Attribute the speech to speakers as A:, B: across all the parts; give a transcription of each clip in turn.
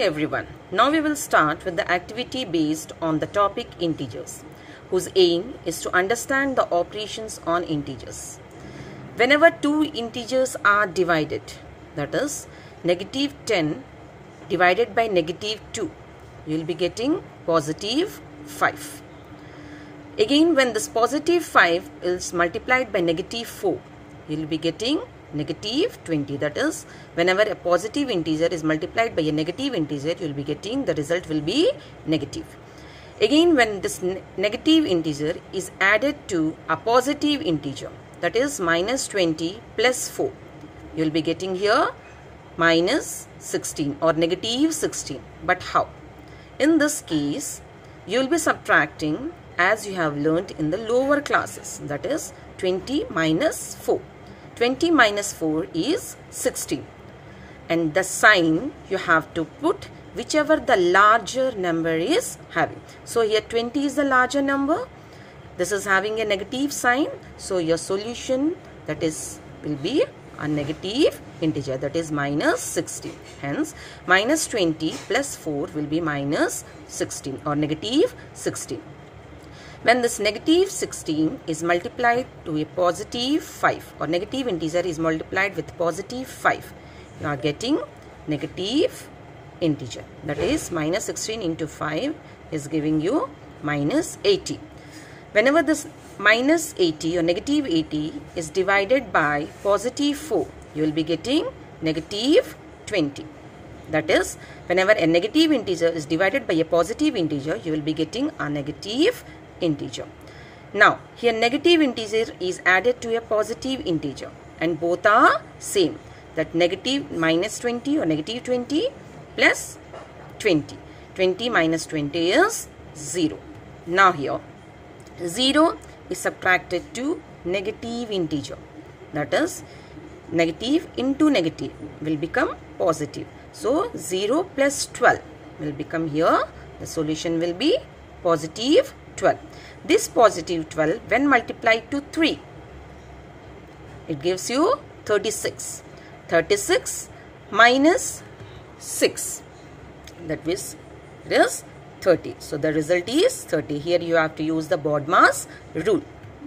A: morning everyone. Now we will start with the activity based on the topic integers, whose aim is to understand the operations on integers. Whenever two integers are divided, that is negative 10 divided by negative 2, you will be getting positive 5. Again, when this positive 5 is multiplied by negative 4, you will be getting negative 20. That is, whenever a positive integer is multiplied by a negative integer, you will be getting, the result will be negative. Again, when this negative integer is added to a positive integer, that is minus 20 plus 4, you will be getting here minus 16 or negative 16. But how? In this case, you will be subtracting as you have learnt in the lower classes, that is 20 minus 4. 20 minus 4 is 16, and the sign you have to put whichever the larger number is having. So here 20 is the larger number, this is having a negative sign, so your solution that is will be a negative integer, that is minus 16. Hence minus 20 plus 4 will be minus 16 or negative 16. When this negative 16 is multiplied to a positive 5 or negative integer is multiplied with positive 5, you are getting negative integer. That is minus 16 into 5 is giving you minus 80. Whenever this minus 80 or negative 80 is divided by positive 4, you will be getting negative 20. That is, whenever a negative integer is divided by a positive integer, you will be getting a negative integer. Now here negative integer is added to a positive integer and both are same, that negative minus 20 or negative 20 plus 20. 20 minus 20 is 0. Now here 0 is subtracted to negative integer, that is negative into negative will become positive. So 0 plus 12 will become here, the solution will be positive 12. This positive 12 when multiplied to 3, it gives you 36. 36 minus 6, that is it is 30. So the result is 30. Here you have to use the BODMAS rule.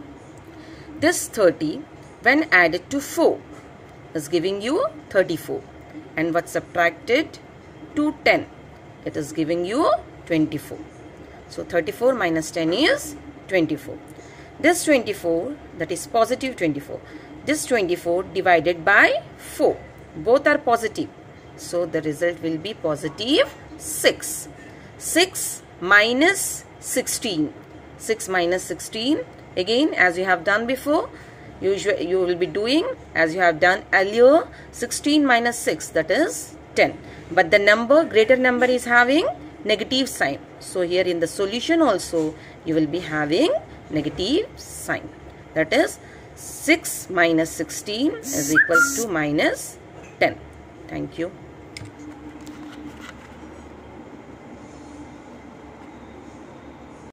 A: This 30 when added to 4 is giving you 34, and what subtracted to 10, it is giving you 24. So 34 minus 10 is 24. This 24, that is positive 24. This 24 divided by 4. Both are positive. So the result will be positive 6. 6 minus 16. 6 minus 16. Again, as you have done before, you will be doing as you have done earlier. 16 minus 6, that is 10. But the number, greater number is having negative sign. So here in the solution also you will be having negative sign. That is 6 minus 16 is equals to minus 10. Thank you.